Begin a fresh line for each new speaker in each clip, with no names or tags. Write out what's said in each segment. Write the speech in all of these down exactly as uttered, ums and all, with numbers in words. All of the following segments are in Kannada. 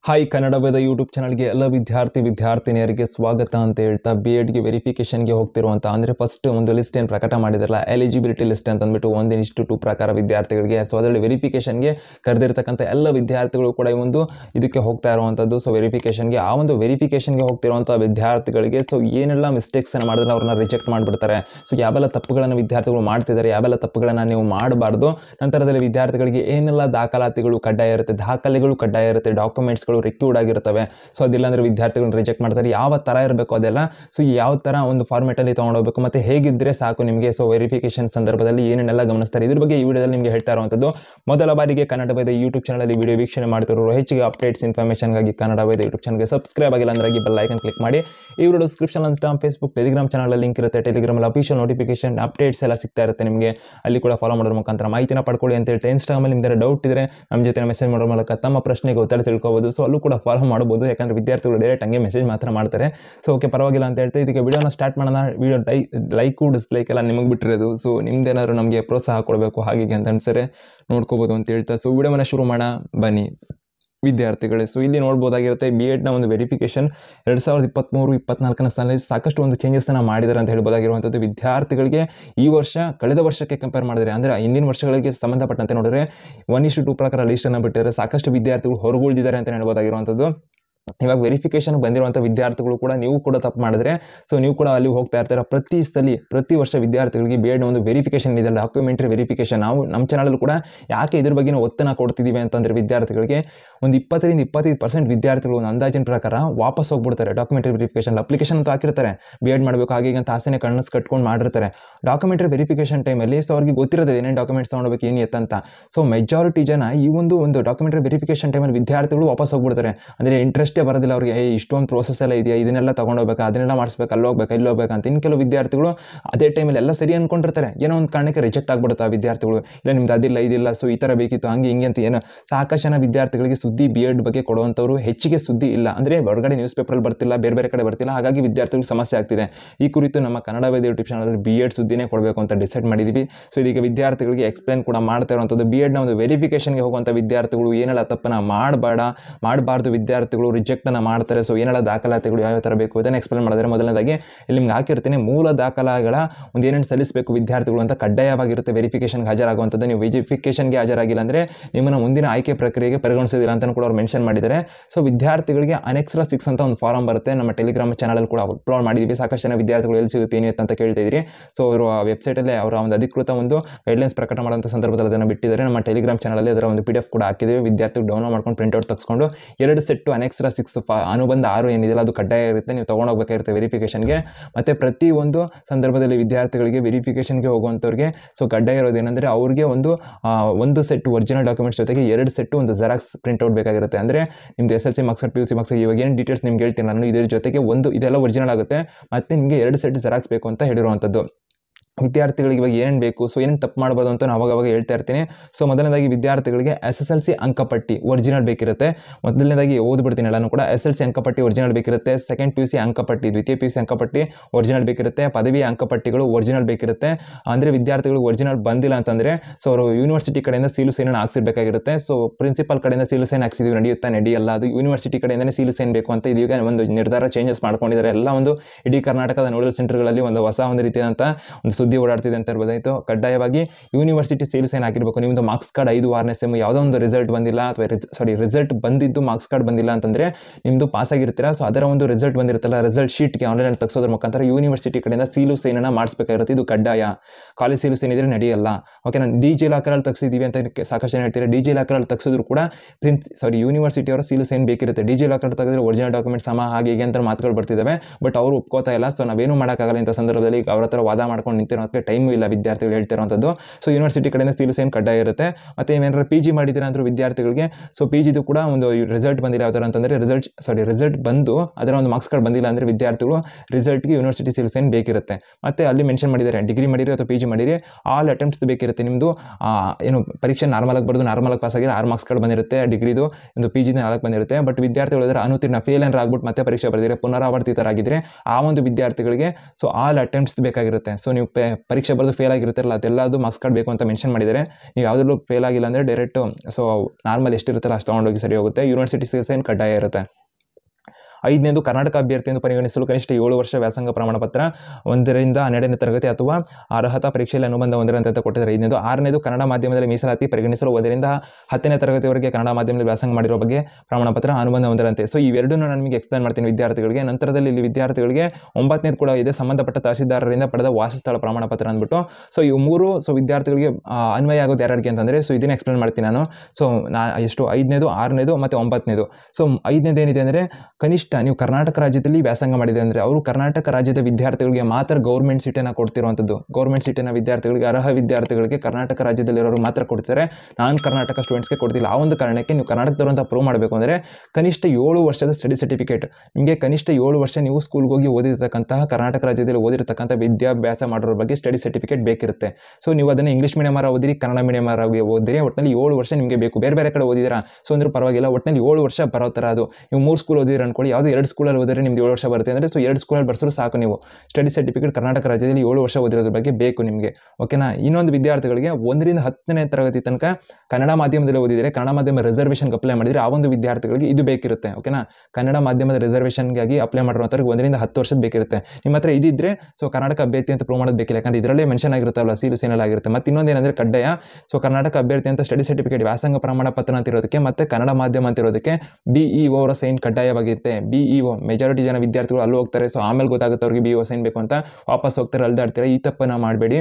ಹಾಯ್ ಕನ್ನಡ ವೇದ ಯೂಟ್ಯೂಬ್ ಚಾನಲ್ಗೆ ಎಲ್ಲ ವಿದ್ಯಾರ್ಥಿ ವಿದ್ಯಾರ್ಥಿನಿಯರಿಗೆ ಸ್ವಾಗತ ಅಂತ ಹೇಳ್ತಾ ಬಿ ಎಡ್ಗೆ ವೆರಿಫಿಕೇಷನ್ಗೆ ಹೋಗ್ತಿರುವಂಥ ಅಂದರೆ ಫಸ್ಟ್ ಒಂದು ಲಿಸ್ಟ್ ಏನು ಪ್ರಕಟ ಮಾಡಿದಾರಲ್ಲ ಎಲಿಜಿಬಿಲಿಟಿ ಲಿಸ್ಟ್ ಅಂತ ಅಂದ್ಬಿಟ್ಟು ಒಂದು ಇಷ್ಟು ಟು ಪ್ರಕಾರ ವಿದ್ಯಾರ್ಥಿಗಳಿಗೆ ಸೊ ಅದರಲ್ಲಿ ವೆರಿಫಿಕೇಷನ್ಗೆ ಕರೆದಿರ್ತಕ್ಕಂಥ ಎಲ್ಲ ವಿದ್ಯಾರ್ಥಿಗಳು ಕೂಡ ಈ ಒಂದು ಇದಕ್ಕೆ ಹೋಗ್ತಾ ಇರುವಂಥದ್ದು. ಸೊ ವೆರಿಫಿಕೇಷನ್ಗೆ ಆ ಒಂದು ವೆರಿಫಿಕೇಷನ್ಗೆ ಹೋಗ್ತಿರುವಂಥ ವಿದ್ಯಾರ್ಥಿಗಳಿಗೆ ಸೊ ಏನೆಲ್ಲ ಮಿಸ್ಟೇಕ್ಸನ್ನು ಮಾಡಿದ್ರೆ ಅವ್ರನ್ನ ರಿಜೆಕ್ಟ್ ಮಾಡಿಬಿಡ್ತಾರೆ. ಸೊ ಯಾವೆಲ್ಲ ತಪ್ಪುಗಳನ್ನು ವಿದ್ಯಾರ್ಥಿಗಳು ಮಾಡ್ತಿದ್ದಾರೆ, ಯಾವೆಲ್ಲ ತಪ್ಪುಗಳನ್ನು ನೀವು ಮಾಡಬಾರ್ದು, ನಂತರದಲ್ಲಿ ವಿದ್ಯಾರ್ಥಿಗಳಿಗೆ ಏನೆಲ್ಲ ದಾಖಲಾತಿಗಳು ಕಡ್ಡಾಯ ಇರುತ್ತೆ, ದಾಖಲೆಗಳು ಕಡ್ಡಾಯ ಇರುತ್ತೆ, ಡಾಕ್ಯುಮೆಂಟ್ಸ್ಗಳು ರಿಕ್ಯೂರ್ಡ್ ಆಗಿರ್ತವೆ. ಸೊ ಅದಿಲ್ಲ ಅಂದರೆ ವಿದ್ಯಾರ್ಥಿಗಳನ್ನ ರಿಜೆಕ್ಟ್ ಮಾಡ್ತಾರೆ. ಯಾವ ಥರ ಇರಬೇಕು ಅದೆಲ್ಲ, ಸೊ ಯಾವ ಥರ ಒಂದು ಫಾರ್ಮೆಟಲ್ಲಿ ತೊಗೊಂಡೋಗ್ಬೇಕು ಮತ್ತು ಹೇಗಿದ್ದರೆ ಸಾಕು ನಿಮಗೆ ಸೊ ವೆರಿಫಿಕೇಷನ್ ಸಂದರ್ಭದಲ್ಲಿ ಏನೇನೆಲ್ಲ ಗಮನಿಸ್ತಾರೆ ಇದ್ರ ಬಗ್ಗೆ ಈ ವಿಡಿಯೋದಲ್ಲಿ ನಿಮಗೆ ಹೇಳ್ತಾ ಇರುವಂಥದ್ದು. ಮೊದಲ ಬಾರಿಗೆ ಕನ್ನಡ ವೇದ ಯೂಟ್ಯೂಬ್ ಚಾನಲಲ್ಲಿ ವಿಡಿಯೋ ವೀಕ್ಷಣೆ ಮಾಡ್ತಿರೋರು ಹೆಚ್ಚಿಗೆ ಅಪ್ಡೇಟ್ಸ್ ಇನ್ಫಾರ್ಮೇಷನ್ಗಾಗಿ ಕನ್ನಡ ವೇದ ಯೂಟ್ಯೂಬ್ ಚಾನಲ್ಗೆ ಸಬ್ಸ್ಕ್ರೈಬ್ ಆಗಿಲ್ಲ ಅಂದ್ರೆ ಬೆಲ್ ಐಕನ್ ಕ್ಲಿಕ್ ಮಾಡಿ. ಈ video description Instagram, Facebook, Telegram channel link ಇರುತ್ತೆ. ಟೆಲಿಗ್ರಾಮಲ್ಲಿ ಅಫಿಷಿಯಲ್ ನೋಟಿಫಿಕೇಶನ್ ಅಪ್ಡೇಟ್ಸ್ ಎಲ್ಲ ಸಿಗ್ತಾ ಇರುತ್ತೆ ನಿಮಗೆ, ಅಲ್ಲಿ ಕೂಡ ಫಾಲೋ ಮಾಡೋದ್ರ ಮುಖಾಂತರ ಮಾಹಿತಿನ ಪಡ್ಕೊಳ್ಳಿ ಅಂತ ಹೇಳ್ತಾ ಇನ್ಸ್ಟಾಗ್ರಾಮಲ್ಲಿ ನಿಮ್ಗೆ ಡೌಟ್ ಇದ್ದರೆ ನಮ್ಮ ಜೊತೆ ಮೆಸೇಜ್ ಮಾಡೋ ಮೂಲಕ ತಮ್ಮ ಪ್ರಶ್ನೆಗೆ ಉತ್ತರ ತಿಳ್ಕೊಬೋದು. ಸೊ ಅಲ್ಲೂ ಕೂಡ ಫಾಲೋ ಮಾಡಬಹುದು, ಯಾಕಂದರೆ ವಿದ್ಯಾರ್ಥಿಗಳು ಡೈರೆಕ್ಟ್ ಹಂಗೆ ಮೆಸೇಜ್ ಮಾತ್ರ ಮಾಡ್ತಾರೆ. ಸೊ ಓಕೆ, ಪರವಾಗಿಲ್ಲ ಅಂತ ಹೇಳ್ತಾ ಇದಕ್ಕೆ ವಿಡಿಯೋನ ಸ್ಟಾರ್ಟ್ ಮಾಡೋಣ. ವಿಡಿಯೋ ಲೈ ಲೈಕು ಡಿಸ್ಲೈಕ್ ಎಲ್ಲ ನಿಮಗೆ ಬಿಟ್ಟಿರೋದು, ಸೊ ನಿಮ್ದೇನಾದ್ರು ನಮಗೆ ಪ್ರೋತ್ಸಾಹ ಕೊಡಬೇಕು ಹಾಗೆ ಅಂತ ಅನ್ಸರೆ ನೋಡ್ಕೋಬೋದು ಅಂತ ಹೇಳ್ತಾ ಸೊ ವಿಡಿಯೋನ ಶುರು ಮಾಡೋಣ ಬನ್ನಿ ವಿದ್ಯಾರ್ಥಿಗಳೇ. ಸೊ ಇಲ್ಲಿ ನೋಡ್ಬೋದಾಗಿರುತ್ತೆ ಬಿ ಎಡ್ನ ಒಂದು ವೆರಿಫಿಕೇಷನ್ ಎರಡು ಸಾವಿರದ ಇಪ್ಪತ್ತ್ಮೂರು ಇಪ್ಪತ್ನಾಲ್ಕನೇ ಸಾಲಿನಲ್ಲಿ ಸಾಕಷ್ಟು ಒಂದು ಚೇಂಜಸ್ನ ಮಾಡಿದ್ದಾರೆ ಅಂತ ಹೇಳ್ಬೋದಾಗಿರುವಂಥದ್ದು. ವಿದ್ಯಾರ್ಥಿಗಳಿಗೆ ಈ ವರ್ಷ ಕಳೆದ ವರ್ಷಕ್ಕೆ ಕಂಪೇರ್ ಮಾಡಿದರೆ ಅಂದರೆ ಹಿಂದಿನ ವರ್ಷಗಳಿಗೆ ಸಂಬಂಧಪಟ್ಟಂತೆ ನೋಡಿದ್ರೆ ಒನ್ ಇಷ್ಟು ಟೂ ಪ್ರಕಾರ ಲಿಸ್ಟನ್ನು ಬಿಟ್ಟಿದ್ದಾರೆ. ಸಾಕಷ್ಟು ವಿದ್ಯಾರ್ಥಿಗಳು ಹೊರಗುಳಿದಿದ್ದಾರೆ ಅಂತ ಹೇಳ್ಬೋದಾಗಿರುವಂಥದ್ದು. ಇವಾಗ ವೆರಿಫಿಕೇಷನ್ ಬಂದಿರುವಂಥ ವಿದ್ಯಾರ್ಥಿಗಳು ಕೂಡ ನೀವು ಕೂಡ ತಪ್ಪು ಮಾಡಿದ್ರೆ ಸೊ ನೀವು ಕೂಡ ಅಲ್ಲಿ ಹೋಗ್ತಾ ಇರ್ತಾರೆ. ಪ್ರತಿ ಸಲ ಪ್ರತಿ ವರ್ಷ ವಿದ್ಯಾರ್ಥಿಗಳಿಗೆ ಬಿ ಎಡ್ನ ಒಂದು ವೆರಿಫಿಕೇಷನ್ ಇದೆ, ಡಾಕ್ಯುಮೆಂಟ್ರಿ ವೆರಿಫಿಕೇಷನ್. ನಾವು ನಮ್ಮ ಚಾನಲಲ್ಲಿ ಕೂಡ ಯಾಕೆ ಇದ್ರ ಬಗ್ಗೆ ಒತ್ತನ್ನು ಕೊಡ್ತಿದ್ದೀವಿ ಅಂತಂದರೆ ವಿದ್ಯಾರ್ಥಿಗಳಿಗೆ ಒಂದು ಇಪ್ಪತ್ತರಿಂದ ಇಪ್ಪತ್ತೈದು ಪರ್ಸೆಂಟ್ ವಿದ್ಯಾರ್ಥಿಗಳು ಒಂದು ಅಂದಾಜಿನ ಪ್ರಕಾರ ವಾಪಸ್ ಹೋಗ್ಬಿಡ್ತಾರೆ. ಡಾಕ್ಯುಮೆಂಟ್ರಿ ವೆರಿಫಿಕೇಷನ್ ಅಪ್ಲಿಕೇಶನ್ ಅಂತ ಹಾಕಿರ್ತಾರೆ, ಬಿ ಎಡ್ ಮಾಡಬೇಕು ಹಾಗೆ ಅಂತ ಆಸೆನೆ ಕಣ್ಣಸ್ ಕಟ್ಕೊಂಡು ಮಾಡಿರ್ತಾರೆ. ಡಾಕ್ಯುಮೆಂಟ್ರಿ ವೆರಿಫಿಕೇಷನ್ ಟೈಮಲ್ಲಿ ಸೊ ಅವ್ರಿಗೆ ಗೊತ್ತಿರೋದು ಏನೇನು ಡಾಕ್ಯುಮೆಂಟ್ಸ್ ತೊಗೊಳ್ಬೇಕು ಏನು ಎತ್ತಂತ. ಸೊ ಮೆಜಾರಿಟಿ ಜನ ಈ ಒಂದು ಒಂದು ಡಾಕ್ಯುಮೆಂಟ್ರಿ ವೆರಿಫಿಕೇಷನ್ ಟೈಮಲ್ಲಿ ವಿದ್ಯಾರ್ಥಿಗಳು ವಾಪಸ್ ಹೋಗ್ಬಿಡ್ತಾರೆ. ಅಂದರೆ ಇಂಟ್ರೆಸ್ಟೇ ಬರೋದಿಲ್ಲ ಅವ್ರಿಗೆ, ಇಷ್ಟೊಂದು ಪ್ರೋಸೆಸ್ ಎಲ್ಲ ಇದೆಯಾ, ಇದನ್ನೆಲ್ಲ ತೊಗೊಂಡೋಗ್ಬೇಕು, ಅದನ್ನೆಲ್ಲ ಮಾಡಿಸ್ಬೇಕು, ಅಲ್ಲಿ ಹೋಗ್ಬೇಕು ಇಲ್ಲಿ ಹೋಗ್ಬೇಕು ಅಂತ. ಇನ್ನು ಕೆಲವು ವಿದ್ಯಾರ್ಥಿಗಳು ಅದೇ ಟೈಮಲ್ಲಿ ಎಲ್ಲ ಸರಿ ಅಂದ್ಕೊಂಡಿರ್ತಾರೆ, ಏನೋ ಒಂದು ಕಾರಣಕ್ಕೆ ರಿಜೆಕ್ಟ್ ಆಗ್ಬಿಡುತ್ತೆ ಆ ವಿದ್ಯಾರ್ಥಿಗಳು. ಇಲ್ಲ ನಿಮ್ದು ಅದಿಲ್ಲ ಇದಿಲ್ಲ ಸೊ ಈ ಥರ ಬೇಕಿತ್ತು ಹಂಗೆ ಹಿಂಗೆ ಅಂತ ಏನೋ ಸಾಕಷ್ಟು ಜನ ವಿದ್ಯಾರ್ಥಿಗಳಿಗೆ ಸುದ್ದಿ ಬಿ ಎಡ್ ಬಗ್ಗೆ ಕೊಡುವಂಥವ್ರು ಹೆಚ್ಚಿಗೆ ಸುದ್ದಿ ಇಲ್ಲ, ಅಂದರೆ ಹೊರಗಡೆ ನ್ಯೂಸ್ ಪೇಪರಲ್ಲಿ ಬರ್ತಿಲ್ಲ, ಬೇರೆ ಬೇರೆ ಕಡೆ ಬರ್ತಿಲ್ಲ, ಹಾಗಾಗಿ ವಿದ್ಯಾರ್ಥಿಗಳಿಗೆ ಸಮಸ್ಯೆ ಆಗ್ತಿದೆ. ಈ ಕುರಿತು ನಮ್ಮ ಕನ್ನಡ ವೇದ ಯೂಟ್ಯೂಬ್ ಚಾನಲಲ್ಲಿ ಬಿ ಎಡ್ ಸುದ್ದಿನೇ ಕೊಡಬೇಕು ಅಂತ ಡಿಸೈಡ್ ಮಾಡಿದ್ದೀವಿ. ಸೊ ಇದೀಗ ವಿದ್ಯಾರ್ಥಿಗಳಿಗೆ ಎಕ್ಸ್ಪ್ಲೇನ್ ಕೂಡ ಮಾಡ್ತಾ ಇರುವಂಥದ್ದು. ಬಿ ಎಡ್ನ ಒಂದು ವೆರಿಫಿಕೇಷನ್ಗೆ ಹೋಗುವಂಥ ವಿದ್ಯಾರ್ಥಿಗಳು ಏನೆಲ್ಲ ತಪ್ಪನ್ನು ಮಾಡಬೇಡ ಮಾಡಬಾರ್ದು, ವಿದ್ಯಾರ್ಥಿಗಳು ರಿಜೆಕ್ಟನ್ನು ಮಾಡ್ತಾರೆ. ಸೊ ಏನೆಲ್ಲ ದಾಖಲಾತಿಗಳು ಯಾವ ಥರ ಬೇಕು ಇದನ್ನು ಎಕ್ಸ್ಪ್ಲೇನ್ ಮಾಡಿದ್ರೆ, ಮೊದಲನೇದಾಗಿ ಇಲ್ಲಿ ನಿಮ್ಗೆ ಹಾಕಿರ್ತೀನಿ ಮೂಲ ದಾಖಲಾತಿಗಳ ಒಂದು ಏನೇನು ಸಲ್ಲಿಸಬೇಕು ವಿದ್ಯಾರ್ಥಿಗಳು ಅಂತ ಕಡ್ಡಾಯವಾಗಿರುತ್ತೆ ವೆರಿಫಿಕೇಷನ್ಗೆ ಹಾಜರಾಗುವಂಥದ್ದು. ನೀವು ವೆರಿಫಿಕೇಷನ್ಗೆ ಹಾಜರಾಗಿಲ್ಲ ಅಂದರೆ ನಿಮ್ಮನ್ನು ಮುಂದಿನ ಆಯ್ಕೆ ಪ್ರಕ್ರಿಯೆಗೆ ಪರಿಗಣಿಸೋದಿಲ್ಲ ಅಂತ ಕೂಡ ಅವ್ರು ಮೆನ್ಷನ್ ಮಾಡಿದ್ದಾರೆ. ಸೊ ವಿದ್ಯಾರ್ಥಿಗಳಿಗೆ ಅನೆಕ್ಸ್ಟ್ರಾ ಸಿಕ್ಸ್ ಅಂತ ಒಂದು ಫಾರಂ ಬರುತ್ತೆ, ನಮ್ಮ ಟೆಲಿಗ್ರಾಮ್ ಚಾನಲಲ್ಲಿ ಕೂಡ ಅಪ್ಲೋಡ್ ಮಾಡಿದ್ದೀವಿ. ಸಾಕಷ್ಟು ಜನ ವಿದ್ಯಾರ್ಥಿಗಳು ಎಲ್ಲಿ ಸಿಗುತ್ತೆ ಏನು ಅಂತ ಕೇಳ್ತಿದ್ದೀರಿ. ಸೊ ಅವರು ಆ ವೆಬ್ಸೈಟಲ್ಲೇ ಅವರ ಒಂದು ಅಧಿಕೃತ ಒಂದು ಗೈಡ್ಲೈನ್ಸ್ ಪ್ರಕಟ ಮಾಡುವಂಥ ಸಂದರ್ಭದಲ್ಲಿ ಅದನ್ನು ಬಿಟ್ಟಿದ್ದಾರೆ. ನಮ್ಮ ಟೆಲಿಗ್ರಾಮ್ ಚಾನಲಲ್ಲಿ ಅದರ ಒಂದು ಪಿ ಡಿ ಎಫ್ ಕೂಡ ಹಾಕಿದ್ದೀವಿ. ವಿದ್ಯಾರ್ಥಿಗಳು ಡೌನ್ಲೋಡ್ ಮಾಡ್ಕೊಂಡು ಪ್ರಿಂಟ್ಔಟ್ ತೆಗೆಸ್ಕೊಂಡು ಎರಡು ಸೆಟ್ಟು ಅನೆಕ್ಸ್ಟ್ರಾ ಸಿಕ್ಸ್ ಅನುಬಂಧ ಆರು ಏನಿದೆಯಲ್ಲ ಅದು ಕಡ್ಡಾಯ ಇರುತ್ತೆ, ನೀವು ತೊಗೊಂಡೋಗ್ಬೇಕಾಗಿರುತ್ತೆ ವೆರಿಫಿಕೇಷನ್ಗೆ. ಮತ್ತು ಪ್ರತಿ ಒಂದು ಸಂದರ್ಭದಲ್ಲಿ ವಿದ್ಯಾರ್ಥಿಗಳಿಗೆ ವೆರಿಫಿಕೇಷನ್ಗೆ ಹೋಗುವಂಥವ್ರಿಗೆ ಸೊ ಕಡ್ಡಾಯ ಇರೋದೇನೆಂದರೆ ಅವ್ರಿಗೆ ಒಂದು ಒಂದು ಸೆಟ್ ಒರಿಜಿನಲ್ ಡಾಕ್ಯುಮೆಂಟ್ಸ್ ಜೊತೆಗೆ ಎರಡು ಸೆಟ್ಟು ಒಂದು ಜೆರಾಕ್ಸ್ ಪ್ರಿಂಟ್ಔಟ್ ಬೇಕಾಗಿರುತ್ತೆ. ಅಂದರೆ ನಿಮ್ದು S L C marks, P U C marks, ಇವಾಗ ಏನು ಡೀಟೇಲ್ಸ್ ನಿಮ್ಗೆ ಹೇಳ್ತೀನಿ ನಾನು, ಇದರ ಜೊತೆಗೆ ಒಂದು ಇದೆಲ್ಲ ಒರಿಜಿನಲ್ ಆಗುತ್ತೆ ಮತ್ತು ನಿಮಗೆ ಎರಡು ಸೆಟ್ ಜೆರಾಕ್ಸ್ ಬೇಕು ಅಂತ ಹೇಳಿರುವಂಥದ್ದು. ವಿದ್ಯಾರ್ಥಿಗಳಿಗೆ ಇವಾಗ ಏನೇನು ಬೇಕು ಸೊ ಏನೇನು ತಪ್ಪು ಮಾಡ್ಬೋದು ಅಂತ ನಾನು ಅವಾಗ ಹೇಳ್ತಾ ಇರ್ತೀನಿ. ಸೊ ಮೊದಲನೇದಾಗಿ ವಿದ್ಯಾರ್ಥಿಗಳಿಗೆ ಎಸ್ ಎಸ್ ಎಲ್ ಸಿ ಅಂಕಪಟ್ಟಿ ಒರಿಜಿನಲ್ ಬೇಕಿರುತ್ತೆ. ಮೊದಲನೇದಾಗಿ ಓದ್ಬಿಡ್ತೀನಿ ಎಲ್ಲನೂ ಕೂಡ. ಎಸ್ ಎಲ್ ಸಿ ಅಂಕಪಟ್ಟಿ ಒರಿಜಿನಲ್ ಬೇಕಿರುತ್ತೆ. ಸೆಕೆಂಡ್ ಪಿ ಯು ಸಿ ಅಂಕಪಟ್ಟಿ, ದ್ವಿತೀಯ ಪಿ ಯು ಸಿ ಅಂಕಪಟ್ಟಿ ಒರಿಜಿನಲ್ ಬೇಕಿರುತ್ತೆ. ಪದವಿ ಅಂಕಪಟ್ಟಿಗಳು ಒರಿಜಿನಲ್ ಬೇಕಿರುತ್ತೆ. ಅಂದರೆ ವಿದ್ಯಾರ್ಥಿಗಳು ಒರಿಜಿನಲ್ ಬಂದಿಲ್ಲ ಅಂತಂದರೆ ಸೊ ಅವರು ಯೂನಿವರ್ಸಿಟಿ ಕಡೆಯಿಂದ ಸೀಲು ಸೈನನ್ನು ಹಾಕ್ಸಿರ್ಬೇಕಾಗಿರುತ್ತೆ. ಸೊ ಪ್ರಿನ್ಸಿಪಲ್ ಕಡೆಯಿಂದ ಸೀಲು ಸೈನ್ ಹಾಕ್ಸಿದ್ವಿ ನಡೆಯುತ್ತಾ ನಡೆಯಲ್ಲ, ಅದು ಯೂನಿವರ್ಸಿಟಿ ಕಡೆಯಿಂದನೇ ಸೀಲು ಸೈನ್ ಬೇಕು ಅಂತ ಇದೀಗ ಒಂದು ನಿರ್ಧಾರ ಚೇಂಜಸ್ ಮಾಡ್ಕೊಂಡಿದ್ದಾರೆ. ಎಲ್ಲ ಒಂದು ಇಡೀ ಕರ್ನಾಟಕದ ನೋಡಲ್ ಸೆಂಟರ್ಗಳಲ್ಲಿ ಒಂದು ಹೊಸ ಒಂದು ರೀತಿಯಾದಂಥ ಒಂದು ಸುದ್ದಿ ಓಡಾಡ್ತಿದೆ ಅಂತ ಇರ್ಬೋದಾಯಿತು. ಕಡ್ಡಾಯವಾಗಿ ಯೂನಿವರ್ಸಿಟಿ ಸೀಲ್ ಸೈನ್ ಹಾಕಿರಬೇಕು. ನಿಮ್ಮದು ಮಾರ್ಕ್ಸ್ ಕಾರ್ಡ್ ಐದು ಆರನೇ ಸೆಮ್ ಯಾವುದೋ ಒಂದು ರಿಸಲ್ಟ್ ಬಂದಿಲ್ಲ ಅಥವಾ ಸಾರಿ ರಿಸಲ್ಟ್ ಬಂದಿದ್ದು ಮಾರ್ಕ್ಸ್ ಕಾರ್ಡ್ ಬಂದಿಲ್ಲ ಅಂತಂದರೆ ನಿಮ್ಮದು ಪಾಸ್ ಆಗಿರ್ತೀರಾ. ಸೊ ಅದರ ಒಂದು ರಿಸಲ್ಟ್ ಬಂದಿರುತ್ತಲ್ಲ ರಿಸಲ್ಟ್ ಶೀಟ್ಗೆ ಆನ್ಲೈನಲ್ಲಿ ತೆಗೆಸೋದ್ರ ಮುಖಾಂತರ ಯೂನಿವರ್ಸಿಟಿ ಕಡೆಯಿಂದ ಸೀಲು ಸೈನನ್ನು ಮಾಡಿಸ್ಬೇಕಾಗಿರುತ್ತೆ. ಇದು ಕಡ್ಡಾಯ. ಕಾಲೇಜ್ ಸೀಲು ಸೈನ್ ಇದ್ರೆ ನಡೆಯಲ್ಲ. ಓಕೆ, ನಾನು ಡಿ ಜಿ ಲಾಕರಲ್ಲಿ ತೆಗೆಸಿದ್ದೀವಿ ಅಂತ ಸಾಕಷ್ಟು ಜನ ಹೇಳ್ತೀರಾ. ಡಿ ಜಿ ಲಾಕರಲ್ಲಿ ತೆಗೆಸಿದ್ರು ಕೂಡ ಪ್ರಿನ್ಸ್ ಸಾರಿ ಯೂನಿವರ್ಸಿಟಿಯವರ ಸೀಲು ಸೈನ್ ಬೇಕಿರುತ್ತೆ. ಡಿ ಜಿ ಲಾಕರ್ ತೆಗೆದ್ರೆ ಒರಿಜಿನಲ್ ಡಾಕ್ಯುಮೆಂಟ್ಸ್ ಸಮ ಹಾಗೆ ಹೀಗೆ ಅಂತ ಮಾತುಗಳು ಬರ್ತಿದ್ದಾವೆ, ಬಟ್ ಅವರು ಒಪ್ಕೋತಾ ಇಲ್ಲ. ಸೊ ನಾವೇನು ಮಾಡೋಕ್ಕಾಗಲ್ಲ ಇಂಥ ಸಂದರ್ಭದಲ್ಲಿ ಅವ್ರ ಹತ್ರ ವಾದ ಮಾಡ್ಕೊಂಡು ನಿಂತಿರೋಕ್ಕೆ ಟೈಮು ಇಲ್ಲ ವಿದ್ಯಾರ್ಥಿಗಳು ಹೇಳ್ತಿರೋಂಥದ್ದು. ಸೊ ಯೂನಿವರ್ಸಿಟಿ ಕಡೆಯಿಂದ ಸೀಲು ಸೈನ್ ಕಡ್ಡಾಯ ಇರುತ್ತೆ. ಮತ್ತು ಏನಾದ್ರು ಪಿ ಜಿ ಮಾಡಿದ್ದೀರಾ ಅಂದರೂ ವಿದ್ಯಾರ್ಥಿಗಳಿಗೆ ಸೊ ಪಿ ಜಿದು ಕೂಡ ಒಂದು ರಿಸಲ್ಟ್ ಬಂದಿಲ್ಲ. ಯಾವ ಥರ ಅಂತಂದರೆ ರಿಸಲ್ಟ್ ಸಾರಿ ರಿಸಲ್ಟ್ ಬಂದು ಅದರ ಒಂದು ಮಾರ್ಕ್ಸ್ ಕಾರ್ಡ್ ಬಂದಿಲ್ಲ ಅಂದರೆ ವಿದ್ಯಾರ್ಥಿಗಳು ರಿಸಲ್ಟ್ಗೆ ಯೂನಿವರ್ಸಿಟಿ ಸೀಲು ಸೈನ್ ಬೇಕಿರುತ್ತೆ. ಮತ್ತು ಅಲ್ಲಿ ಮೆನ್ಷನ್ ಮಾಡಿದ್ದಾರೆ ಡಿಗ್ರಿ ಮಾಡಿರಿ ಅಥವಾ ಪಿ ಜಿ ಮಾಡಿರಿ ಆಲ್ ಅಟೆಂಪ್ಟ್ಸ್ ಬೇಕಿರುತ್ತೆ. ನಿಮ್ಮದು ಏನು ಪರೀಕ್ಷೆ ನಾರ್ಮಲಾಗಿ ಬರೆದು ನಾರ್ಮಲಾಗಿ ಪಾಸ್ ಆಗಿರೋ ಆರು ಮಾರ್ಕ್ಸ್ ಕಾರ್ಡ್ ಬಂದಿರುತ್ತೆ, ಡಿಗ್ರಿದು ಒಂದು ಪಿ ಜಿದು ನಾಲ್ಕು ಬಂದಿರುತ್ತೆ. ಬಟ್ ವಿದ್ಯಾರ್ಥಿಗಳು ಅದರ ಅನುತ್ತೀರ್ಣ ಫೇಲ್ ಏನಾರು ಆಗ್ಬಿಟ್ಟು ಮತ್ತೆ ಪರೀಕ್ಷೆ ಬರೆದಿದ್ರೆ ಪುನರಾವರ್ತಿತರಾಗಿದ್ದರೆ ಆ ಒಂದು ವಿದ್ಯಾರ್ಥಿಗಳಿಗೆ ಸೊ ಆಲ್ ಅಟೆಂಪ್ಟ್ಸ್ ಬೇಕಾಗಿರುತ್ತೆ. ಸೊ ನೀವು ಪರೀಕ್ಷೆ ಬರೆದು ಫೇಲ್ ಆಗಿರುತ್ತಲ್ಲ ಅದೆಲ್ಲದು ಮಾರ್ಕ್ಸ್ ಕಾರ್ಡ್ ಬೇಕು ಅಂತ ಮೆನ್ಷನ್ ಮಾಡಿದ್ದಾರೆ. ನೀವು ಯಾವುದ್ರಲ್ಲೂ ಫೇಲ್ ಆಗಿಲ್ಲ ಅಂದರೆ ಡೈರೆಕ್ಟು ಸೊ ನಾರ್ಮಲ್ ಎಷ್ಟಿರುತ್ತಲ್ಲ ಅಷ್ಟು ತೊಗೊಂಡೋಗಿ ಸರಿ ಹೋಗುತ್ತೆ. ಯೂನಿವರ್ಸಿಟಿ ಸೈನ್ ಕಡ್ಡಾಯ ಇರುತ್ತೆ. ಐದನೇದು ಕರ್ನಾಟಕ ಅಭ್ಯರ್ಥಿಯನ್ನು ಪರಿಗಣಿಸಲು ಕನಿಷ್ಠ ಏಳು ವರ್ಷ ವ್ಯಾಸಂಗ ಪ್ರಮಾಣಪತ್ರ ಒಂದರಿಂದ ಹನ್ನೆರಡನೇ ತರಗತಿ ಅಥವಾ ಅರ್ಹತಾ ಪರೀಕ್ಷೆಯಲ್ಲಿ ಅನುಬಂಧ ಹೊಂದಿರುವಂತೆ ಅಂತ ಕೊಟ್ಟಿದ್ದಾರೆ. ಐದನೇದು ಆರನೇದು ಕನ್ನಡ ಮಾಧ್ಯಮದಲ್ಲಿ ಮೀಸಲಾತಿ ಪರಿಗಣಿಸಲು ಒಂದರಿಂದ ಹತ್ತನೇ ತರಗತಿವರೆಗೆ ಕನ್ನಡ ಮಾಧ್ಯಮದಲ್ಲಿ ವ್ಯಾಸಂಗ ಮಾಡಿರೋ ಬಗ್ಗೆ ಪ್ರಮಾಣಪತ್ರ ಅನುಬಂಧ ಹೊಂದಿರಂತೆ. ಸೊ ಇವೆರಡೂ ನಾನು ನಿಮಗೆ ಎಕ್ಸ್ಪ್ಲೈನ್ ಮಾಡ್ತೀನಿ ವಿದ್ಯಾರ್ಥಿಗಳಿಗೆ. ನಂತರದಲ್ಲಿ ಇಲ್ಲಿ ವಿದ್ಯಾರ್ಥಿಗಳಿಗೆ ಒಂಬತ್ತನೇದು ಕೂಡ ಇದೆ, ಸಂಬಂಧಪಟ್ಟ ತಹಸೀಲ್ದಾರರಿಂದ ಪಡೆದ ವಾಸಸ್ಥಳ ಪ್ರಮಾಣಪತ್ರ ಅಂದ್ಬಿಟ್ಟು. ಸೊ ಇವು ಮೂರು ಸೊ ವಿದ್ಯಾರ್ಥಿಗಳಿಗೆ ಅನ್ವಯ ಆಗೋದು ಯಾರಿಗೆ ಅಂತಂದರೆ ಸೊ ಇದನ್ನ ಎಕ್ಸ್ಪ್ಲೈನ್ ಮಾಡ್ತೀನಿ ನಾನು. ಸೊ ನಾ ಎಷ್ಟು ಐದನೇದು ಆರನೇದು ಮತ್ತು ಒಂಬತ್ತನೇದು. ಸೊ ಐದನೇದು ಏನಿದೆ ಅಂದರೆ ಕನಿಷ್ಠ ನೀವು ಕರ್ನಾಟಕ ರಾಜ್ಯದಲ್ಲಿ ವ್ಯಾಸಂಗ ಮಾಡಿದೆ ಅಂದರೆ ಅವರು ಕರ್ನಾಟಕ ರಾಜ್ಯದ ವಿದ್ಯಾರ್ಥಿಗಳಿಗೆ ಮಾತ್ರ ಗೌರ್ಮೆಂಟ್ ಸೀಟನ್ನು ಕೊಡ್ತಿರುವಂಥದ್ದು. ಗೌರ್ಮೆಂಟ್ ಸೀಟನ್ನು ವಿದ್ಯಾರ್ಥಿಗಳಿಗೆ ಅರ್ಹ ವಿದ್ಯಾರ್ಥಿಗಳಿಗೆ ಕರ್ನಾಟಕ ರಾಜ್ಯದಲ್ಲಿರೋರು ಮಾತ್ರ ಕೊಡ್ತಾರೆ, ನಾನ್ ಕರ್ನಾಟಕ ಸ್ಟೂಡೆಂಟ್ಸ್ಗೆ ಕೊಡ್ತಿಲ್ಲ. ಆ ಒಂದು ಕಾರಣಕ್ಕೆ ನೀವು ಕರ್ನಾಟಕದವರು ಅಂತ ಪ್ರೂವ್ ಮಾಡಬೇಕು ಅಂದರೆ ಕನಿಷ್ಠ ಏಳು ವರ್ಷದ ಸ್ಟಡಿ ಸರ್ಟಿಫಿಕೇಟ್, ನಿಮಗೆ ಕನಿಷ್ಠ ಏಳು ವರ್ಷ ನೀವು ಸ್ಕೂಲ್ಗೆ ಹೋಗಿ ಓದಿರ್ತಕ್ಕಂತಹ ಕರ್ನಾಟಕ ರಾಜ್ಯದಲ್ಲಿ ಓದಿರ್ತಕ್ಕಂಥ ವಿದ್ಯಾಭ್ಯಾಸ ಮಾಡೋರ ಬಗ್ಗೆ ಸ್ಟಡಿ ಸರ್ಟಿಫಿಕೇಟ್ ಬೇಕಿರುತ್ತೆ. ಸೊ ನೀವು ಅದನ್ನು ಇಂಗ್ಲೀಷ್ ಮೀಡಿಯಮ್ ಓದಿರಿ, ಕನ್ನಡ ಮೀಡಿಯಮ್ ಓದಿರಿ, ಒಟ್ಟಿನಲ್ಲಿ ಏಳು ವರ್ಷ ನಿಮಗೆ ಬೇಕು. ಬೇರೆ ಬೇರೆ ಕಡೆ ಓದಿದ್ದೀರಾ ಸೊ ಅಂದ್ರೆ ಪರವಾಗಿಲ್ಲ, ಒಟ್ಟಿನಲ್ಲಿ ಏಳು ವರ್ಷ ಬರೋ ಥರ ಅದು. ನೀವು ಮೂರು ಸ್ಕೂಲ್ ಓದಿರಿ ಅನ್ಕೊಳ್ಳಿ, ಯಾವುದು ಎರಡು ಸ್ಕೂಲಲ್ಲಿ ಓದಿದ್ರೆ ನಿಮ್ದು ಏಳು ವರ್ಷ ಬರುತ್ತೆ ಅಂದರೆ ಸೊ ಎರಡು ಸ್ಕೂಲಲ್ಲಿ ಬರ್ಸೋರು ಸಾಕು. ನೀವು ಸ್ಟಡಿ ಸರ್ಟಿಫಿಕೇಟ್ ಕರ್ನಾಟಕ ರಾಜ್ಯದಲ್ಲಿ ಏಳು ವರ್ಷ ಓದಿರೋದ್ರ ಬಗ್ಗೆ ಬೇಕು ನಿಮಗೆ, ಓಕೆನಾ. ಇನ್ನೊಂದು ವಿದ್ಯಾರ್ಥಿಗಳಿಗೆ ಒಂದರಿಂದ ಹತ್ತನೇ ತರಗತಿ ತನಕ ಕನ್ನಡ ಮಾಧ್ಯಮದಲ್ಲಿ ಓದಿದರೆ, ಕನ್ನಡ ಮಾಧ್ಯಮ ರಿಸರ್ವೇಷನ್ಗೆ ಅಪ್ಲೈ ಮಾಡಿದರೆ ಆ ಒಂದು ವಿದ್ಯಾರ್ಥಿಗಳಿಗೆ ಇದು ಬೇಕಿರುತ್ತೆ, ಓಕೆನಾ. ಕನ್ನಡ ಮಾಧ್ಯಮದ ರಿಸರ್ವೇಷನ್ಗಾಗಿ ಅಪ್ಲೈ ಮಾಡಿರೋಂಥವ್ರಿಗೆ ಒಂದರಿಂದ ಹತ್ತು ವರ್ಷದ ಬೇಕಿರುತ್ತೆ. ನಿಮ್ಮ ಹತ್ರ ಇದಿದ್ರೆ ಸೊ ಕರ್ನಾಟಕ ಅಭ್ಯರ್ಥಿ ಅಂತ ಪ್ರೂವ್ ಮಾಡೋದು ಬೇಕಿಲ್ಲ, ಯಾಕಂದರೆ ಇದರಲ್ಲೇ ಮೆನ್ಷನ್ ಆಗಿರುತ್ತಲ್ಲ, ಸೀಲು ಸೀನಲ್ ಆಗಿರುತ್ತೆ. ಮತ್ತು ಇನ್ನೊಂದು ಏನಂದರೆ ಕಡ್ಡಾಯ ಸೊ ಕರ್ನಾಟಕ ಅಭ್ಯರ್ಥಿ ಅಂತ ಸ್ಟಡಿ ಸರ್ಟಿಫಿಕೇಟ್ ವ್ಯಾಸಂಗ ಪ್ರಮಾಣ ಪತ್ರ ಅಂತ ಇರೋದಕ್ಕೆ ಮತ್ತು ಕನ್ನಡ ಮಾಧ್ಯಮ ಅಂತ ಇರೋದಕ್ಕೆ ಬಿ ಇ ಅವರ ಸೈನ್ ಕಡ್ಡಾಯವಾಗಿರುತ್ತೆ. ಬಿ ಇ ಒ ಮೆಜಾರಿಟಿ ಜನ ವಿದ್ಯಾರ್ಥಿಗಳು ಅಲ್ಲೂ ಹೋಗ್ತಾರೆ, ಸೊ ಆಮೇಲೆ ಗೊತ್ತಾಗುತ್ತೆ ಅವ್ರಿಗೆ ಬಿ ಇ ಒ ಸೈನ್ ಬೇಕು ಅಂತ, ವಾಪಸ್ ಹೋಗ್ತಾರೆ, ಅಲ್ದಾಡ್ತಾರೆ. ಈ ತಪ್ಪನ್ನು ಮಾಡಬೇಡಿ.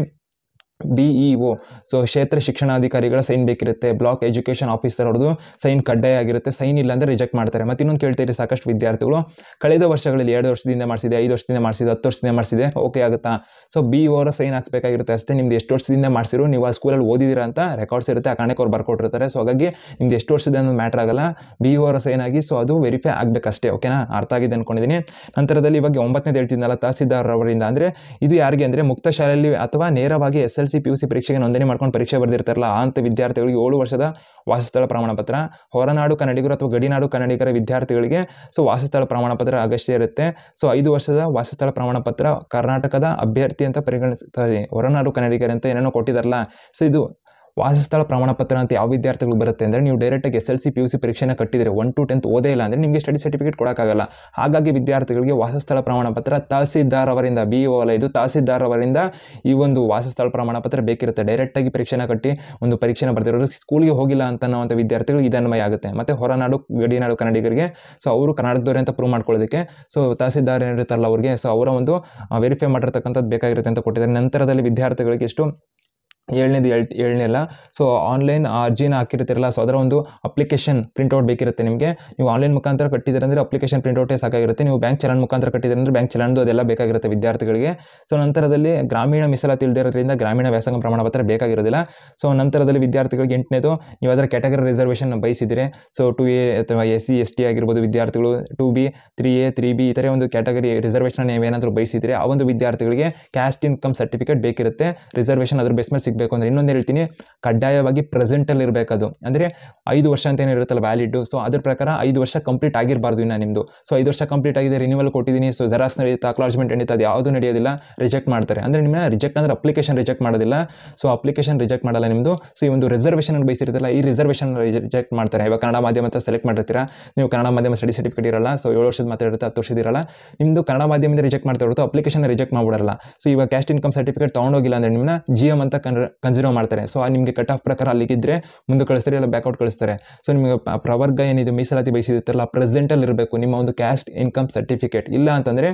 ಬಿ ಇ ಒ ಸೊ ಕ್ಷೇತ್ರ ಶಿಕ್ಷಣಾಧಿಕಾರಿಗಳ ಸೈನ್ ಬೇಕಿರುತ್ತೆ, ಬ್ಲಾಕ್ ಎಜುಕೇಷನ್ ಆಫೀಸರ್ ಅವ್ರದ್ದು ಸೈನ್ ಕಡ್ಡಾಯ ಆಗಿರುತ್ತೆ. ಸೈನ್ ಇಲ್ಲ ಅಂದರೆ ರಿಜೆಕ್ಟ್ ಮಾಡ್ತಾರೆ. ಮತ್ತು ಇನ್ನೊಂದು ಕೇಳ್ತೀರಿ ಸಾಕಷ್ಟು ವಿದ್ಯಾರ್ಥಿಗಳು, ಕಳೆದ ವರ್ಷಗಳಲ್ಲಿ ಎರಡು ವರ್ಷದಿಂದ ಮಾಡಿಸಿದೆ, ಐದು ವರ್ಷದಿಂದ ಮಾಡಿಸಿದೆ, ಹತ್ತು ವರ್ಷದಿಂದ ಮಾಡಿಸಿದೆ, ಓಕೆ ಆಗುತ್ತಾ? ಸೊ ಬಿ ಇ ಅವರ ಸೈನ್ ಹಾಕ್ಸ್ಬೇಕಾಗಿರುತ್ತೆ ಅಷ್ಟೇ. ನಿಮ್ದು ಎಷ್ಟು ವರ್ಷದಿಂದ ಮಾಡಿಸಿರೋ, ನೀವು ಆ ಸ್ಕೂಲಲ್ಲಿ ಓದಿದ್ದೀರಾ ಅಂತ ರೆಕಾರ್ಡ್ಸ್ ಇರುತ್ತೆ, ಆ ಕಾರಣಕ್ಕೆ ಅವ್ರು ಬರ್ಕೊಟ್ಟಿರ್ತಾರೆ. ಸೊ ಹಾಗಾಗಿ ನಿಮ್ದು ಎಷ್ಟು ವರ್ಷದ ಅನ್ನೋದು ಮ್ಯಾಟ್ರ್ ಆಗಲ್ಲ, ಬಿ ಇ ಅವರ ಸೈನ್ ಆಗಿ ಸೊ ಅದು ವೆರಿಫೈ ಆಗಬೇಕಷ್ಟೇ, ಓಕೆನಾ. ಅರ್ಥ ಆಗಿದೆ ಅಂದ್ಕೊಂಡಿದ್ದೀನಿ. ನಂತರದಲ್ಲಿ ಇವಾಗ ಒಂಬತ್ತನೇದು ಹೇಳ್ತಿದ್ದಲ್ಲ ತಹಸೀಲ್ದಾರ್ ಅವರಿಂದ, ಅಂದರೆ ಇದು ಯಾರಿಗೆ ಅಂದರೆ ಮುಕ್ತ ಶಾಲೆಯಲ್ಲಿ ಅಥವಾ ನೇರವಾಗಿ S L C P U C ಪರೀಕ್ಷೆಗೆ ನೋಂದಣಿ ಮಾಡ್ಕೊಂಡು ಪರೀಕ್ಷೆ ಬರೆದಿರ್ತಾರಲ್ಲ ಆ ಅಂತ ವಿದ್ಯಾರ್ಥಿಗಳಿಗೆ ಏಳು ವರ್ಷದ ವಾಸಸ್ಥಳ ಪ್ರಮಾಣ ಪತ್ರ. ಹೊರನಾಡು ಕನ್ನಡಿಗರು ಅಥವಾ ಗಡಿನಾಡು ಕನ್ನಡಿಗರ ವಿದ್ಯಾರ್ಥಿಗಳಿಗೆ ಸೊ ವಾಸಸ್ಥಳ ಪ್ರಮಾಣ ಪತ್ರ ಅಗತ್ಯ ಇರುತ್ತೆ. ಸೊ ಐದು ವರ್ಷದ ವಾಸಸ್ಥಳ ಪ್ರಮಾಣ ಪತ್ರ ಕರ್ನಾಟಕದ ಅಭ್ಯರ್ಥಿ ಅಂತ ಪರಿಗಣಿಸ್ತಾರೆ. ಹೊರನಾಡು ಕನ್ನಡಿಗರ ಅಂತ ಏನೇನೋ ಕೊಟ್ಟಿದ್ದಾರಲ್ಲ, ಸೊ ಇದು ವಾಸಸ್ಥಳ ಪ್ರಮಾಣ ಪತ್ರ ಅಂತ ಯಾವ ವಿದ್ಯಾರ್ಥಿಗಳು ಬರುತ್ತೆ ಅಂದರೆ ನೀವು ಡೈರೆಕ್ಟಾಗಿ S L C P U C ಪರೀಕ್ಷೆನ ಕಟ್ಟಿದರೆ ಒನ್ ಟು ಟೆಂತ್ ಓದೇ ಇಲ್ಲ ಅಂದರೆ ನಿಮಗೆ ಸ್ಟಡಿ ಸರ್ಟಿಫಿಕೇಟ್ ಕೊಡೋಕ್ಕಾಗಲ್ಲ. ಹಾಗಾಗಿ ವಿದ್ಯಾರ್ಥಿಗಳಿಗೆ ವಾಸಸ್ಥಳ ಪ್ರಮಾಣ ಪತ್ರ ತಹಸೀಲ್ದಾರ್ ಅವರಿಂದ, ಬಿ ಇ ಒ ಅಲ್ಲ ಇದು, ತಹಸೀಲ್ದಾರ್ ಅವರಿಂದ ಈ ಒಂದು ವಾಸಸ್ಥಳ ಪ್ರಮಾಣ ಪತ್ರ ಬೇಕಿರುತ್ತೆ. ಡೈರೆಕ್ಟಾಗಿ ಪರೀಕ್ಷೆನ ಕಟ್ಟಿ ಒಂದು ಪರೀಕ್ಷೆನ ಬರೆದಿರೋರು ಸ್ಕೂಲ್ಗೆ ಹೋಗಿಲ್ಲ ಅಂತ ಅನ್ನೋವಂಥ ವಿದ್ಯಾರ್ಥಿಗಳು ಇದನ್ವಯ ಆಗುತ್ತೆ. ಮತ್ತು ಹೊರನಾಡು ಗಡಿನಾಡು ಕನ್ನಡಿಗರಿಗೆ ಸೊ ಅವರು ಕರ್ನಾಟಕದವರೇ ಅಂತ ಪ್ರೂವ್ ಮಾಡ್ಕೊಳ್ಳೋದಕ್ಕೆ ಸೊ ತಹಸೀಲ್ದಾರ್ ಏನಿರುತ್ತಲ್ಲ ಅವ್ರಿಗೆ ಸೊ ಅವರ ಒಂದು ವೆರಿಫೈ ಮಾಡಿರ್ತಕ್ಕಂಥದ್ದು ಬೇಕಾಗಿರುತ್ತೆ ಅಂತ ಕೊಟ್ಟಿದ್ದಾರೆ. ನಂತರದಲ್ಲಿ ವಿದ್ಯಾರ್ಥಿಗಳಿಗೆ ಎಷ್ಟು ಏಳನೇದು ಹೇಳ್ ಏಳನೇಲ್ಲ ಸೊ ಆನ್ಲೈನ್ ಅರ್ಜಿನ ಹಾಕಿರ್ತಿರಲ್ಲ, ಸೊ ಅದರ ಒಂದು ಅಪ್ಲಿಕೇಶನ್ ಪ್ರಿಂಟ್ಔಟ್ ಬೇಕಿರುತ್ತೆ ನಿಮಗೆ. ನೀವು ಆನ್ಲೈನ್ ಮುಖಾಂತರ ಕಟ್ಟಿದ್ದೀರ ಅಂದರೆ ಅಪ್ಲಿಕೇಶನ್ ಪ್ರಿಂಟ್ಔಟೇ ಸಾಕಾಗಿರುತ್ತೆ. ನೀವು ಬ್ಯಾಂಕ್ ಚಲನ್ ಮುಖಾಂತರ ಕಟ್ಟಿದ್ದೀರ ಅಂದರೆ ಬ್ಯಾಂಕ್ ಚಲನ್ದು ಅದೆಲ್ಲ ಬೇಕಾಗಿರುತ್ತೆ ವಿದ್ಯಾರ್ಥಿಗಳಿಗೆ. ಸೊ ನಂತರದಲ್ಲಿ ಗ್ರಾಮೀಣ ಮೀಸಲಾತಿ ಇಲ್ಲದಿರೋದ್ರಿಂದ ಗ್ರಾಮೀಣ ವ್ಯಾಸಂಗ ಪ್ರಮಾಣ ಪತ್ರ ಬೇಕಾಗಿರೋದಿಲ್ಲ. ಸೊ ನಂತರದಲ್ಲಿ ವಿದ್ಯಾರ್ಥಿಗಳಿಗೆ ಎಂಟನೇದು ನೀವು ಅದರ ಕ್ಯಾಟಗರಿ ರಿಸರ್ವೇಷನ್ ಬಯಸಿದರೆ ಸೊ ಟು ಎ ಅಥವಾ ಎಸ್ ಸಿ ಎಸ್ ಟಿ ಆಗಿರ್ಬೋದು ವಿದ್ಯಾರ್ಥಿಗಳು, two B three A three B ಈ ಥರ ಒಂದು ಕ್ಯಾಟಗರಿ ರಿಸರ್ವೇಷನ್ ನೀವೇನಾದರೂ ಬಯಸಿದರೆ ಆ ಒಂದು ವಿದ್ಯಾರ್ಥಿಗಳಿಗೆ ಕ್ಯಾಸ್ಟ್ ಇನ್ಕಮ್ ಸರ್ಟಿಫಿಕೇಟ್ ಬೇಕಿರುತ್ತೆ. ರಿಸರ್ವೇಷನ್ ಅದ್ರ ಬೇಸ್ ಮೇಲೆ ಸಿಗಬೇಕು ಅಂದರೆ ಇನ್ನೊಂದು ಹೇಳ್ತೀನಿ, ಕಡ್ಡಾಯವಾಗಿ ಪ್ರೆಸೆಂಟಲ್ಲಿ ಇರಬೇಕದು. ಅಂದರೆ ಐದು ವರ್ಷ ಅಂತ ಏನಿರುತ್ತಲ್ಲ ವ್ಯಾಲಿಡ್, ಸೊ ಅದ್ರ ಪ್ರಕಾರ ಐದು ವರ್ಷ ಕಂಪ್ಲೀಟ್ ಆಗಿರಬಾರ್ದು ಇನ್ನು ನಿಮ್ಮದು. ಸೊ ಐದು ವರ್ಷ ಕಂಪ್ಲೀಟ್ ಆಗಿದೆ, ರಿನ್ಯೂವಲ್ ಕೊಟ್ಟಿದ್ದೀನಿ, ಸೊ ಜೆರಾಕ್ಸ್ ನಡೆಯುತ್ತೆ, ಅಕ್ಲಾಜ್ಮೆಂಟ್ ನಡೀತಾ, ಅದು ಯಾವುದೂ ನಡೆಯೋದಿಲ್ಲ, ರಿಜೆಕ್ಟ್ ಮಾಡ್ತಾರೆ. ಅಂದರೆ ನಿಮ್ಮನ್ನ ರಿಜೆಕ್ಟ್ ಅಂದರೆ ಅಪ್ಲಿಕೇಶನ್ ರಿಜೆಕ್ಟ್ ಮಾಡೋದಿಲ್ಲ, ಸೊ ಅಪ್ಲಿಕೇಶನ್ ರಿಜೆಕ್ಟ್ ಮಾಡಲ್ಲ ನಿಮ್ಮದು. ಸೊ ಈ ಒಂದು ರಿಸರ್ವೇಷನ್ ಬಯಸಿರುತ್ತಲ್ಲ ಈ ರಿಸರ್ವೇಷನ್ ರಿಜೆಕ್ಟ್ ಮಾಡ್ತಾರೆ. ಇವಾಗ ಕನ್ನಡ ಮಾಧ್ಯಮ ಅಂತ ಸೆಲೆಕ್ಟ್ ಮಾಡಿರ್ತೀರಾ, ನೀವು ಕನ್ನಡ ಮಾಧ್ಯಮ ಸ್ಟಡಿ ಸರ್ಟಿಫಿಕೇಟ್ ಇರಲ್ಲ, ಸೊ ಏಳು ವರ್ಷದ ಮಾತ್ರ ಇರುತ್ತೆ, ಹತ್ತು ವರ್ಷದ ಇರಲ್ಲ, ನಿಮ್ಮದು ಕನ್ನಡ ಮಾಧ್ಯಮದಿಂದ ರಿಜೆಕ್ಟ್ ಮಾಡ್ತಾ ಇರುತ್ತೆ, ಅಪ್ಲಿಕೇಶನ್ ರಿಜೆಕ್ಟ್ ಮಾಡಿಬಿಡಲ್ಲ. ಸೊ ಇವಾಗ ಕ್ಯಾಸ್ಟ್ ಇನ್ಕಮ್ ಸರ್ಟಿಫಿಕೇಟ್ ತೊಗೊಂಡೋಗಿಲ್ಲ ಅಂದರೆ ನಿಮ್ಮನ್ನ ಜಿ ಎಮ್ ಅಂತ ಕನ್ಸಿಡರ್ ಮಾಡ್ತಾರೆ. ಸೊ ನಿಮಗೆ ಕಟ್ ಆಫ್ ಪ್ರಕಾರ ಅಲ್ಲಿಗಿದ್ರೆ ಮುಂದೆ ಕಳಿಸ್ತಾರೆ, ಇಲ್ಲ ಬ್ಯಾಕ್ಔಟ್ ಕಳಿಸ್ತಾರೆ. ಸೊ ನಿಮಗೆ ಪ್ರವರ್ಗ ಏನಿದೆ ಮೀಸಲಾತಿ ಬಯಸಿರುತ್ತಲ್ಲ ಪ್ರೆಸೆಂಟಲ್ಲಿ ಇರಬೇಕು ನಿಮ್ಮ ಒಂದು ಕ್ಯಾಸ್ಟ್ ಇನ್ಕಮ್ ಸರ್ಟಿಫಿಕೇಟ್. ಇಲ್ಲ ಅಂತಂದರೆ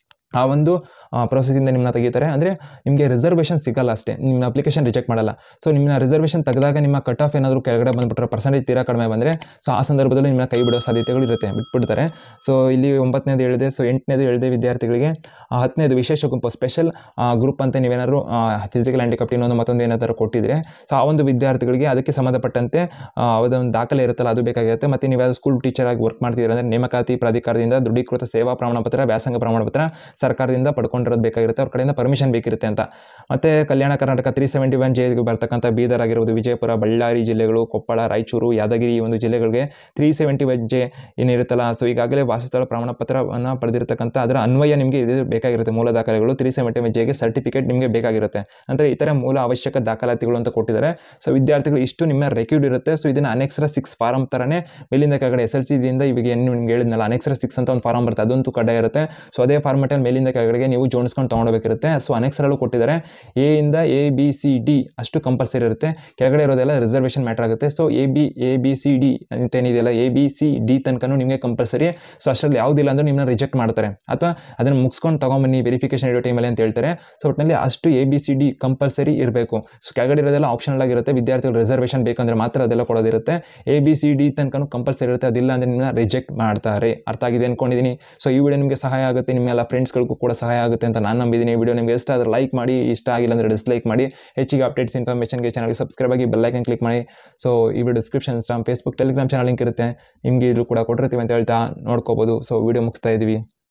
ಆ ಒಂದು ಪ್ರೊಸೆಸಿಂದ ನಿಮ್ಮನ್ನ ತೆಗಿತಾರೆ, ಅಂದರೆ ನಿಮಗೆ ರಿಸರ್ವೇಷನ್ ಸಿಗಲ್ಲ ಅಷ್ಟೇ, ನಿಮ್ಮ ಅಪ್ಲಿಕೇಶನ್ ರಿಜೆಕ್ಟ್ ಮಾಡಲ್ಲ. ಸೊ ನಿಮ್ಮನ್ನ ರಿಸರ್ವೇಷನ್ ತೆಗೆದಾಗ ನಿಮ್ಮ ಕಟ್ ಆಫ್ ಏನಾದರೂ ಕೆಳಗಡೆ ಬಂದುಬಿಟ್ರೆ, ಪರ್ಸೆಂಟೇಜ್ ತೀರಾ ಕಡಿಮೆ ಬಂದರೆ ಸೊ ಆ ಸಂದರ್ಭದಲ್ಲಿ ನಿಮ್ಮನ್ನ ಕೈ ಬಿಡೋ ಸಾಧ್ಯತೆಗಳು ಇರುತ್ತೆ, ಬಿಟ್ಬಿಡ್ತಾರೆ. ಸೊ ಇಲ್ಲಿ ಒಂಬತ್ತನೇದು ಹೇಳಿದೆ, ಸೊ ಎಂಟನೇದು ಹೇಳಿದೆ ವಿದ್ಯಾರ್ಥಿಗಳಿಗೆ. ಹತ್ತನೇದು ವಿಶೇಷ ಗುಂಪು ಸ್ಪೆಷಲ್ ಗ್ರೂಪ್ ಅಂತ ನೀವೇನಾದ್ರು ಫಿಸಿಕಲ್ ಹ್ಯಾಂಡಿಕ್ಯಾಪ್ಟ್ ಇನ್ನೊಂದು ಮತ್ತೊಂದು ಏನಾದರೂ ಕೊಟ್ಟಿದ್ರೆ ಸೊ ಆ ಒಂದು ವಿದ್ಯಾರ್ಥಿಗಳಿಗೆ ಅದಕ್ಕೆ ಸಂಬಂಧಪಟ್ಟಂತೆ ಅದೊಂದು ದಾಖಲೆ ಇರುತ್ತಲ್ಲ ಅದು ಬೇಕಾಗಿರುತ್ತೆ. ಮತ್ತು ನೀವು ಯಾವುದು ಸ್ಕೂಲ್ ಟೀಚರ್ ಆಗಿ ವರ್ಕ್ ಮಾಡ್ತಿದ್ದೀರ ಅಂದರೆ ನೇಮಕಾತಿ ಪ್ರಾಧಿಕಾರದಿಂದ ದೃಢೀಕೃತ ಸೇವಾ ಪ್ರಮಾಣ ಪತ್ರ, ವ್ಯಾಸಂಗ ಪ್ರಮಾಣ ಪತ್ರ, ಸರ್ಕಾರದಿಂದ ಪಡ್ಕೊಂಡಿರೋದು ಬೇಕಾಗಿರುತ್ತೆ, ಅವ್ರ ಕಡೆಯಿಂದ ಪರ್ಮಿಷನ್ ಬೇಕಿರುತ್ತೆ ಅಂತ. ಮತ್ತು Kalyana Karnataka three seventy one ಜೆಗೆ ಬರ್ತಕ್ಕಂಥ ಬೀದರ್ ಆಗಿರ್ಬೋದು, ವಿಜಯಪುರ, ಬಳ್ಳಾರಿ ಜಿಲ್ಲೆಗಳು, ಕೊಪ್ಪಳ, ರಾಯಚೂರು, ಯಾದಗಿರಿ ಈ ಒಂದು ಜಿಲ್ಲೆಗಳಿಗೆ ತ್ರೀ ಸೆವೆಂಟಿ ಒನ್ ಜೆ ಏನಿರುತ್ತಲ್ಲ, ಸೊ ಈಗಾಗಲೇ ವಾಸಸ್ಥಳ ಪ್ರಮಾಣ ಪತ್ರವನ್ನು ಪಡೆದಿರತಕ್ಕಂಥ ಅದರ ಅನ್ವಯ ನಿಮಗೆ ಇದು ಬೇಕಾಗಿರುತ್ತೆ. ಮೂಲ ದಾಖಲೆಗಳು ತ್ರೀ ಸೆವೆಂಟಿ ಒನ್ ಜೆಗೆ ಸರ್ಟಿಫಿಕೇಟ್ ನಿಮಗೆ ಬೇಕಾಗಿರುತ್ತೆ. ಅಂದರೆ ಇತರ ಮೂಲ ಅವಶ್ಯಕ ದಾಖಲಾತಿಗಳು ಅಂತ ಕೊಟ್ಟಿದ್ದಾರೆ. ಸೊ ವಿದ್ಯಾರ್ಥಿಗಳು ಇಷ್ಟು ನಿಮ್ಮ ರೆಕ್ಯೂಡ್ ಇರುತ್ತೆ. ಸೊ ಇದನ್ನು ಅನೆಕ್ಸ್ರ ಸಿಕ್ಸ್ ಫಾರಮ್ ಥರನೇ ಮೇಲಿಂದ ಕೆಳಗಡೆ ಎಸ್ ಎಲ್ ಸಿದಿಂದ ಇವಾಗ ಏನು ನಿಮ್ಗೆ ಹೇಳಿದ್ನಲ್ಲ ಅನೆಕ್ಸ್ರ ಸಿಕ್ಸ್ ಅಂತ ಒಂದು ಫಾರಮ್ ಬರುತ್ತೆ, ಅದಂತೂ ಕಡ್ಡಾಯ ಇರುತ್ತೆ. ಸೊ ಅದೇ ಫಾರ್ಮೆಟಲ್ಲಿ ಮೇಲಿಂದ ಕೆಳಗಡೆಗೆ ನೀವು ಜೋಡಿಸ್ಕೊಂಡು ತೊಗೊಳ್ಬೇಕಿರುತ್ತೆ. ಸೊ ಅನೆಕ್ಸ್ರಲ್ಲೂ ಕೊಟ್ಟಿದ್ದಾರೆ ಎ ಇಂದ ಎ ಬಿ ಸಿ ಡಿ ಅಷ್ಟು ಕಂಪಲ್ಸರಿ ಇರುತ್ತೆ. ಕೆಳಗಡೆ ಇರೋದೆಲ್ಲ ರಿಸರ್ವೇಷನ್ ಮ್ಯಾಟರ್ ಆಗುತ್ತೆ. So A B A B C D ಅಂತೇನಿದೆಯಲ್ಲ, ಎ ಬಿ ಸಿ ಡಿ ತನಕನೂ ನಿಮಗೆ ಕಂಪಲ್ಸರಿ. ಸೊ ಅಷ್ಟರಲ್ಲಿ ಯಾವುದಿಲ್ಲ ಅಂದರೆ ನಿಮ್ಮನ್ನ ರಿಜೆಕ್ಟ್ ಮಾಡ್ತಾರೆ ಅಥವಾ ಅದನ್ನು ಮುಗಿಸ್ಕೊಂಡು ತೊಗೊಂಬನ್ನಿ ವೆರಿಫಿಕೇಶನ್ ಇಡೋ ಟೈಮಲ್ಲಿ ಅಂತ ಹೇಳ್ತಾರೆ. ಸೊ ಒಟ್ಟಿನಲ್ಲಿ ಅಷ್ಟು A B C D compulsory ಇರಬೇಕು. ಸೊ ಕೆಳಗಡೆ ಇರೋದೆಲ್ಲ ಆಪ್ಷನಲ್ ಆಗಿರುತ್ತೆ. ವಿದ್ಯಾರ್ಥಿಗಳು ರಿಸರ್ವೇಷನ್ ಬೇಕಂದ್ರೆ ಮಾತ್ರ ಅದೆಲ್ಲ ಕೊಡೋದಿರುತ್ತೆ. ಎ ಬಿ ಸಿ ಡಿ ತನಕ ಕಂಪಲ್ಸರಿ ಇರುತ್ತೆ, ಅದಿಲ್ಲ ಅಂದರೆ ನಿಮ್ಮನ್ನ ರಿಜೆಕ್ಟ್ ಮಾಡ್ತಾರೆ. ಅರ್ಥ ಆಗಿದೆ ಅಂದ್ಕೊಂಡಿದ್ದೀನಿ. ಸೊ ಈ ವಿಡಿಯೋ ನಿಮಗೆ ಸಹಾಯ ಆಗುತ್ತೆ, ನಿಮ್ಮೆಲ್ಲ ಫ್ರೆಂಡ್ಸ್ಗಳಿಗೂ ಕೂಡ ಸಹಾಯ ಆಗುತ್ತೆ ಅಂತ ನಾನು ನಂಬಿದ್ದೀನಿ. ಈ ವಿಡಿಯೋ ನಿಮಗೆ ಇಷ್ಟ ಆದರೆ ಲೈಕ್ ಮಾಡಿ, ಇಷ್ಟ ಆಗಿಲ್ಲ ಅಂದರೆ ಡಿಸ್ಲೈಕ್ ಮಾಡಿ. ಹೆಚ್ಚಿಗೆ ಅಪ್ಡೇಟ್ಸ್ ಇನ್ಫಾರ್ಮೇಷನ್ಗೆ ಚಾನಲ್ಗೆ ಸಬ್ಸ್ಕ್ರೈಬ್ ಆಗಿ ಬೆಲ್ ಐಕನ್ ಕ್ಲಿಕ್ ಮಾಡಿ. ಸೊ ಈ video description Instagram, Facebook, Telegram channel link ಇರುತ್ತೆ, ನಿಮಗೆ ಇದು ಕೂಡ ಕೊಟ್ಟಿರ್ತೀವಿ ಅಂತ ಹೇಳ್ತಾ ನೋಡ್ಕೋಬೋದು. ಸೊ ವಿಡಿಯೋ ಮುಗಿಸ್ತಾ ಇದ್ದೀವಿ.